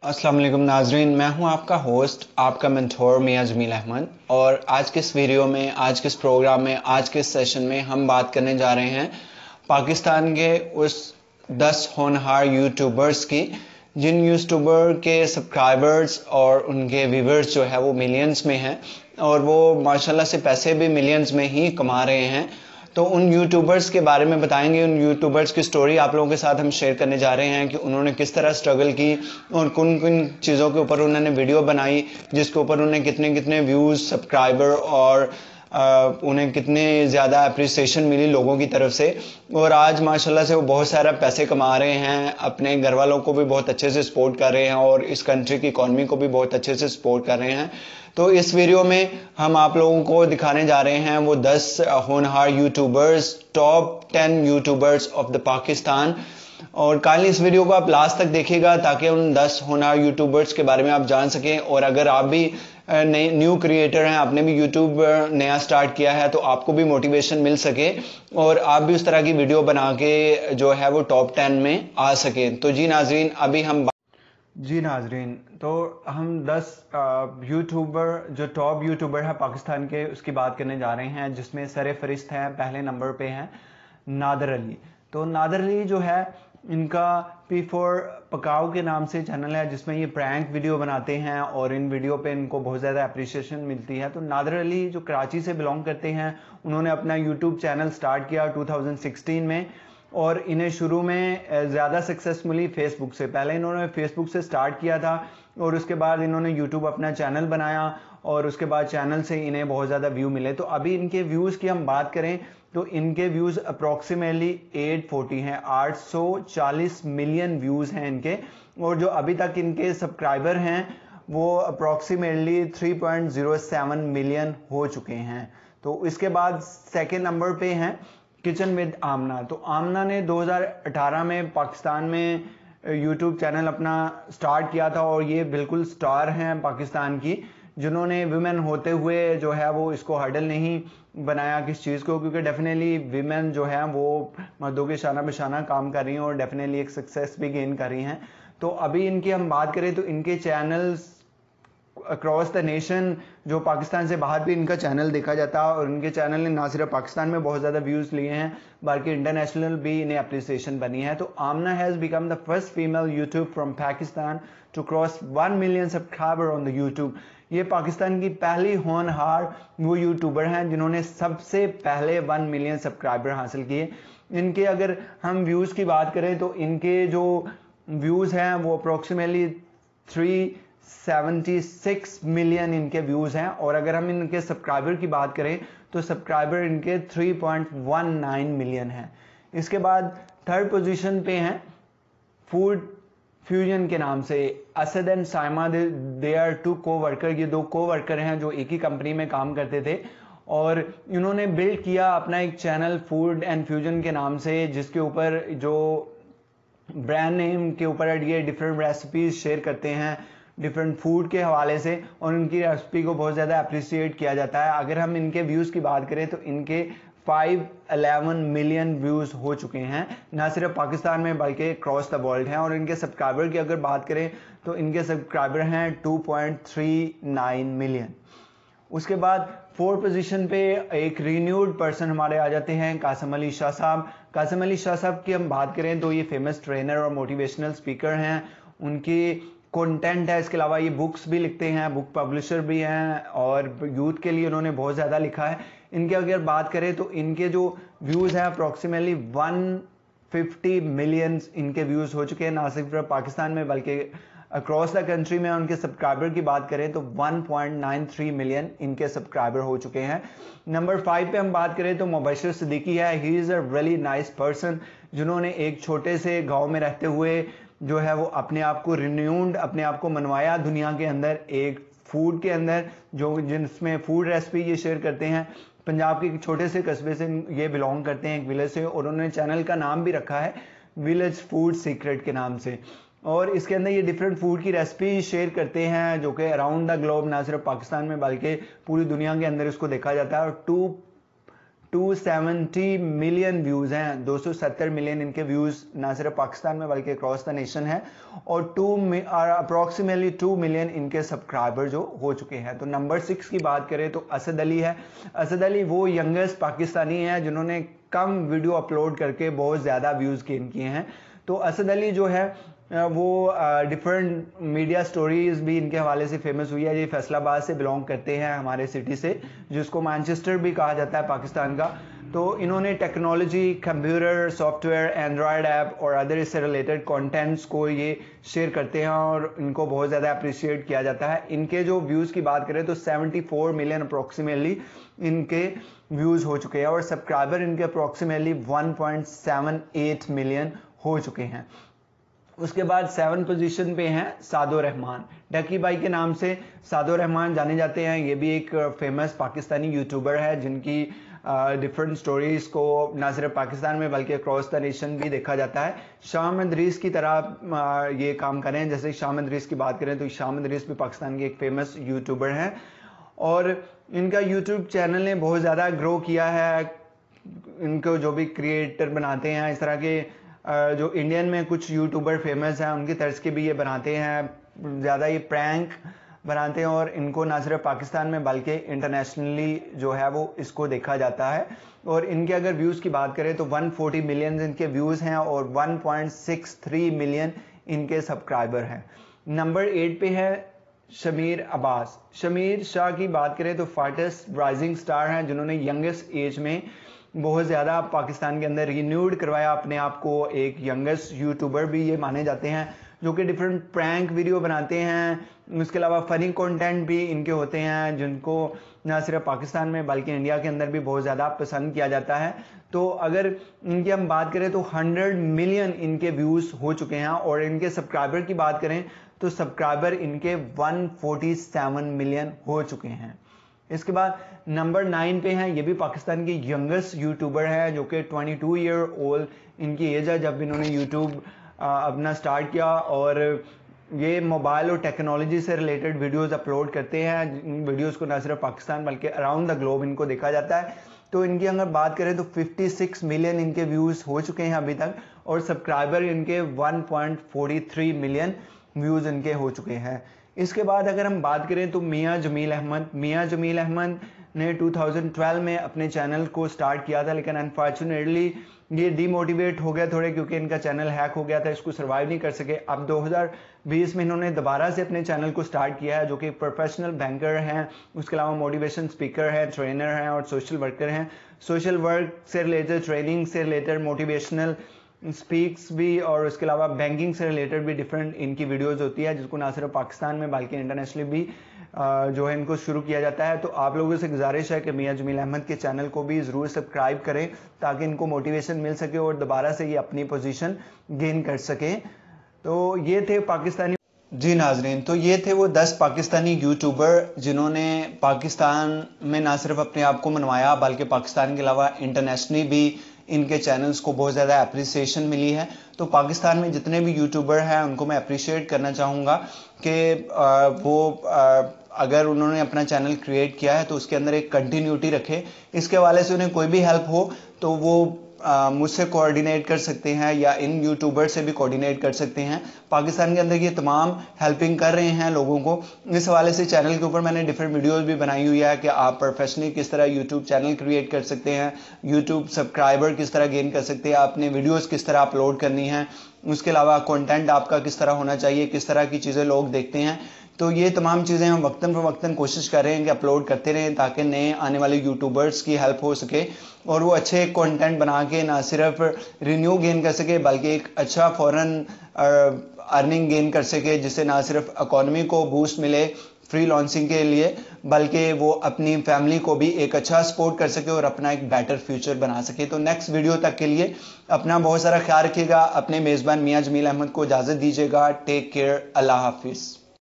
अस्सलाम वालेकुम नाजरीन, मैं हूं आपका होस्ट, आपका मेंटोर मियां जमील अहमद। और आज के इस वीडियो में, आज के इस प्रोग्राम में, आज के इस सेशन में हम बात करने जा रहे हैं पाकिस्तान के उस 10 होनहार यूट्यूबर्स की जिन यूट्यूबर के सब्सक्राइबर्स और उनके व्यूवर्स जो है वो मिलियंस में हैं और वो माशाल्लाह से पैसे भी मिलियंस में ही कमा रहे हैं। तो उन यूट्यूबर्स के बारे में बताएंगे, उन यूट्यूबर्स की स्टोरी आप लोगों के साथ हम शेयर करने जा रहे हैं कि उन्होंने किस तरह स्ट्रगल की और किन किन चीज़ों के ऊपर उन्होंने वीडियो बनाई, जिसके ऊपर उन्हें कितने कितने व्यूज़, सब्सक्राइबर और उन्हें कितने ज़्यादा अप्रिसिएशन मिली लोगों की तरफ से। और आज माशाल्लाह से वो बहुत सारा पैसे कमा रहे हैं, अपने घर वालों को भी बहुत अच्छे से सपोर्ट कर रहे हैं और इस कंट्री की इकॉनमी को भी बहुत अच्छे से सपोर्ट कर रहे हैं। तो इस वीडियो में हम आप लोगों को दिखाने जा रहे हैं वो 10 होनहार YouTubers, top 10 YouTubers of the Pakistan. और काइंडली इस वीडियो को आप लास्ट तक देखिएगा ताकि उन 10 होनहार यूट्यूबर्स के बारे में आप जान सकें। और अगर आप भी नए न्यू क्रिएटर हैं, आपने भी यूट्यूब नया स्टार्ट किया है, तो आपको भी मोटिवेशन मिल सके और आप भी उस तरह की वीडियो बना के जो है वो टॉप 10 में आ सके। तो जी नाजरीन, तो हम 10 यूट्यूबर जो टॉप यूट्यूबर है पाकिस्तान के उसकी बात करने जा रहे हैं, जिसमें सर फहरिस्त हैं, पहले नंबर पे हैं नादर अली। तो नादर अली जो है, इनका P4 पकाओ के नाम से चैनल है जिसमें ये प्रैंक वीडियो बनाते हैं और इन वीडियो पे इनको बहुत ज़्यादा अप्रिसिएशन मिलती है। तो नादर अली जो कराची से बिलोंग करते हैं, उन्होंने अपना यूट्यूब चैनल स्टार्ट किया 2016 में और इन्हें शुरू में ज़्यादा सक्सेस मिली फेसबुक से। पहले इन्होंने फेसबुक से स्टार्ट किया था और उसके बाद इन्होंने यूट्यूब अपना चैनल बनाया और उसके बाद चैनल से इन्हें बहुत ज़्यादा व्यू मिले। तो अभी इनके व्यूज़ की हम बात करें तो इनके व्यूज़ अप्रॉक्सीमेटली 840 हैं, 840 मिलियन व्यूज़ हैं इनके। और जो अभी तक इनके सब्सक्राइबर हैं वो अप्रॉक्सीमेटली 3.07 मिलियन हो चुके हैं। तो इसके बाद सेकेंड नंबर पे हैं किचन विद आमना। तो आमना ने 2018 में पाकिस्तान में यूट्यूब चैनल अपना स्टार्ट किया था और ये बिल्कुल स्टार हैं पाकिस्तान की, जिन्होंने विमेन होते हुए जो है वो इसको हर्डल नहीं बनाया किस चीज़ को, क्योंकि डेफिनेटली विमेन जो है वो मर्दों के शाना बशाना काम कर रही हैं और डेफिनेटली एक सक्सेस भी गेन कर रही हैं। तो अभी इनकी हम बात करें तो इनके चैनल्स अक्रॉस द नेशन, जो पाकिस्तान से बाहर भी इनका चैनल देखा जाता है और इनके चैनल ने ना सिर्फ पाकिस्तान में बहुत ज़्यादा व्यूज़ लिए हैं बल्कि इंटरनेशनल भी इन्हें अप्रिसिएशन बनी है। तो Amna has become the first female YouTube from Pakistan to cross 1 million subscriber on the YouTube. ये पाकिस्तान की पहली होनहार वो यूट्यूबर हैं जिन्होंने सबसे पहले 1 मिलियन सब्सक्राइबर हासिल किए। इनके अगर हम व्यूज़ की बात करें तो इनके जो व्यूज़ हैं वो अप्रोक्सीमेटली 376 मिलियन इनके व्यूज़ हैं। और अगर हम इनके सब्सक्राइबर की बात करें तो सब्सक्राइबर इनके 3.19 मिलियन हैं। इसके बाद थर्ड पोजीशन पे हैं फूड फ्यूजन के नाम से Asad and Saima. They are 2 co-worker. ये 2 को-वर्कर हैं जो एक ही कंपनी में काम करते थे और इन्होंने बिल्ड किया अपना एक चैनल फूड एंड फ्यूजन के नाम से, जिसके ऊपर जो ब्रांड नेम के ऊपर ये डिफरेंट रेसिपीज शेयर करते हैं डिफरेंट फूड के हवाले से और उनकी रेसिपी को बहुत ज़्यादा अप्रिशिएट किया जाता है। अगर हम इनके व्यूज़ की बात करें तो इनके 511 मिलियन व्यूज़ हो चुके हैं, ना सिर्फ पाकिस्तान में बल्कि क्रॉस द वर्ल्ड हैं। और इनके सब्सक्राइबर की अगर बात करें तो इनके सब्सक्राइबर हैं 2.39 मिलियन। उसके बाद 4th पोजीशन पे एक रिन्यूड पर्सन हमारे आ जाते हैं कासिम अली शाह साहब। कासिम अली शाह साहब की हम बात करें तो ये फेमस ट्रेनर और मोटिवेशनल स्पीकर हैं। उनकी कंटेंट है, इसके अलावा ये बुक्स भी लिखते हैं, बुक पब्लिशर भी हैं और यूथ के लिए उन्होंने बहुत ज़्यादा लिखा है। इनके अगर बात करें तो इनके जो व्यूज़ हैं अप्रॉक्सीमेटली 150 मिलियन इनके व्यूज़ हो चुके हैं, ना सिर्फ पाकिस्तान में बल्कि अक्रॉस द कंट्री में। उनके सब्सक्राइबर की बात करें तो 1.93 मिलियन इनके सब्सक्राइबर हो चुके हैं। नंबर 5 पे हम बात करें तो मुबशिर सिद्दीकी है। He is a really nice person, जिन्होंने एक छोटे से गांव में रहते हुए जो है वो अपने आप को रिन्यूड, अपने आप को मनवाया दुनिया के अंदर एक फूड के अंदर, जो जिसमें फूड रेसिपी ये शेयर करते हैं। पंजाब के एक छोटे से कस्बे से ये बिलोंग करते हैं, एक विलेज से, और उन्होंने चैनल का नाम भी रखा है विलेज फूड सीक्रेट के नाम से। और इसके अंदर ये डिफरेंट फूड की रेसिपी शेयर करते हैं जो कि अराउंड द ग्लोब, ना सिर्फ पाकिस्तान में बल्कि पूरी दुनिया के अंदर इसको देखा जाता है। और 270 मिलियन व्यूज हैं। 270 मिलियन इनके व्यूज ना सिर्फ पाकिस्तान में बल्कि अक्रॉस द नेशन है, और अप्रॉक्सीमेटली 2 मिलियन इनके सब्सक्राइबर जो हो चुके हैं। तो नंबर 6 की बात करें तो असद अली है। असद अली वो यंगेस्ट पाकिस्तानी है जिन्होंने कम वीडियो अपलोड करके बहुत ज़्यादा व्यूज़ गेन किए हैं। तो असद अली जो है वो डिफरेंट मीडिया स्टोरीज भी इनके हवाले से फेमस हुई है। ये फैसलाबाद से बिलोंग करते हैं, हमारे सिटी से, जिसको मैनचेस्टर भी कहा जाता है पाकिस्तान का। तो इन्होंने technology, computer, software, android app और अदर इससे रिलेटेड कंटेंट्स को ये शेयर करते हैं और इनको बहुत ज़्यादा अप्रिशिएट किया जाता है। इनके जो व्यूज़ की बात करें तो 74 मिलियन अप्रोक्सीमेटली इनके व्यूज़ हो चुके हैं और सब्सक्राइबर इनके अप्रोक्सीमेटली 1.78 मिलियन हो चुके हैं। उसके बाद 7 पोजीशन पे हैं सादो रहमान। डकी भाई के नाम से सादो रहमान जाने जाते हैं। ये भी एक फेमस पाकिस्तानी यूट्यूबर है जिनकी डिफरेंट स्टोरीज को ना सिर्फ पाकिस्तान में बल्कि अक्रॉस द नेशन भी देखा जाता है। शाम इदरीस की तरह ये काम कर रहे हैं। जैसे शाम इदरीस की बात करें तो शाम इदरीस भी पाकिस्तान के एक फेमस यूट्यूबर हैं और इनका यूट्यूब चैनल ने बहुत ज़्यादा ग्रो किया है। इनको जो भी क्रिएटर बनाते हैं, इस तरह के जो इंडियन में कुछ यूट्यूबर फेमस हैं उनकी तर्ज के भी ये बनाते हैं, ज़्यादा ये प्रैंक बनाते हैं और इनको ना सिर्फ पाकिस्तान में बल्कि इंटरनेशनली जो है वो इसको देखा जाता है। और इनके अगर व्यूज़ की बात करें तो 140 मिलियन इनके व्यूज़ हैं और 1.63 मिलियन इनके सब्सक्राइबर हैं। नंबर 8 पे है शमीर अब्बास। शमीर शाह की बात करें तो फास्टेस्ट राइजिंग स्टार हैं जिन्होंने यंगेस्ट एज में बहुत ज़्यादा पाकिस्तान के अंदर रिन्यूड करवाया अपने आप को। एक यंगेस्ट यूट्यूबर भी ये माने जाते हैं जो कि डिफरेंट प्रैंक वीडियो बनाते हैं। उसके अलावा फ़नी कंटेंट भी इनके होते हैं जिनको ना सिर्फ पाकिस्तान में बल्कि इंडिया के अंदर भी बहुत ज़्यादा पसंद किया जाता है। तो अगर इनकी हम बात करें तो 100 मिलियन इनके व्यूज़ हो चुके हैं और इनके सब्सक्राइबर की बात करें तो सब्सक्राइबर इनके 147 मिलियन हो चुके हैं। इसके बाद नंबर 9 पे हैं, ये भी पाकिस्तान के यंगेस्ट यूट्यूबर हैं जो कि 22 ईयर ओल्ड इनकी एज है जब इन्होंने यूट्यूब अपना स्टार्ट किया और ये मोबाइल और टेक्नोलॉजी से रिलेटेड वीडियोस अपलोड करते हैं। इन वीडियोस को ना सिर्फ पाकिस्तान बल्कि अराउंड द ग्लोब इनको देखा जाता है। तो इनकी अगर बात करें तो 56 मिलियन इनके व्यूज़ हो चुके हैं अभी तक और सब्सक्राइबर इनके 1.43 मिलियन व्यूज़ इनके हो चुके हैं। इसके बाद अगर हम बात करें तो मियां जमील अहमद ने 2012 में अपने चैनल को स्टार्ट किया था, लेकिन अनफॉर्चुनेटली ये डीमोटिवेट हो गया थोड़े क्योंकि इनका चैनल हैक हो गया था, इसको सर्वाइव नहीं कर सके। अब 2020 में इन्होंने दोबारा से अपने चैनल को स्टार्ट किया है जो कि प्रोफेशनल बैंकर हैं, उसके अलावा मोटिवेशन स्पीकर हैं, ट्रेनर हैं और सोशल वर्कर हैं। सोशल वर्क से रिलेटेड, ट्रेनिंग से रिलेटेड, मोटिवेशनल स्पीक्स भी और उसके अलावा बैंकिंग से रिलेटेड भी डिफरेंट इनकी वीडियोस होती है जिसको ना सिर्फ पाकिस्तान में बल्कि इंटरनेशनली भी जो है इनको शुरू किया जाता है। तो आप लोगों से गुजारिश है कि मियां जमील अहमद के चैनल को भी ज़रूर सब्सक्राइब करें ताकि इनको मोटिवेशन मिल सके और दोबारा से ये अपनी पोजीशन गेन कर सकें। तो ये थे पाकिस्तानी जी नाजरीन, तो ये थे वो 10 पाकिस्तानी यूट्यूबर जिन्होंने पाकिस्तान में ना सिर्फ अपने आप को मनवाया बल्कि पाकिस्तान के अलावा इंटरनेशनली भी इनके चैनल्स को बहुत ज़्यादा अप्रिसिएशन मिली है। तो पाकिस्तान में जितने भी यूट्यूबर हैं उनको मैं अप्रिशिएट करना चाहूँगा कि वो अगर उन्होंने अपना चैनल क्रिएट किया है तो उसके अंदर एक कंटिन्यूटी रखे। इसके हवाले से उन्हें कोई भी हेल्प हो तो वो मुझसे कोऑर्डिनेट कर सकते हैं या इन यूट्यूबर से भी कोऑर्डिनेट कर सकते हैं। पाकिस्तान के अंदर ये तमाम हेल्पिंग कर रहे हैं लोगों को। इस हवाले से चैनल के ऊपर मैंने डिफरेंट वीडियोस भी बनाई हुई है कि आप प्रोफेशनली किस तरह यूट्यूब चैनल क्रिएट कर सकते हैं, यूट्यूब सब्सक्राइबर किस तरह गेन कर सकते हैं, आपने वीडियोज़ किस तरह अपलोड करनी है, उसके अलावा कंटेंट आपका किस तरह होना चाहिए, किस तरह की चीज़ें लोग देखते हैं। तो ये तमाम चीज़ें हम वक्तन फ़वक्तन कोशिश कर रहे हैं कि अपलोड करते रहें ताकि नए आने वाले यूट्यूबर्स की हेल्प हो सके और वो अच्छे कंटेंट बना के ना सिर्फ रिन्यू गेन कर सके बल्कि एक अच्छा फॉरेन अर्निंग गेन कर सके, जिससे ना सिर्फ इकॉनमी को बूस्ट मिले फ्री लॉन्चिंग के लिए बल्कि वो अपनी फैमिली को भी एक अच्छा सपोर्ट कर सके और अपना एक बेटर फ्यूचर बना सके। तो नेक्स्ट वीडियो तक के लिए अपना बहुत सारा ख्याल रखिएगा। अपने मेज़बान मियां जमील अहमद को इजाज़त दीजिएगा। टेक केयर, अल्लाह हाफिज़।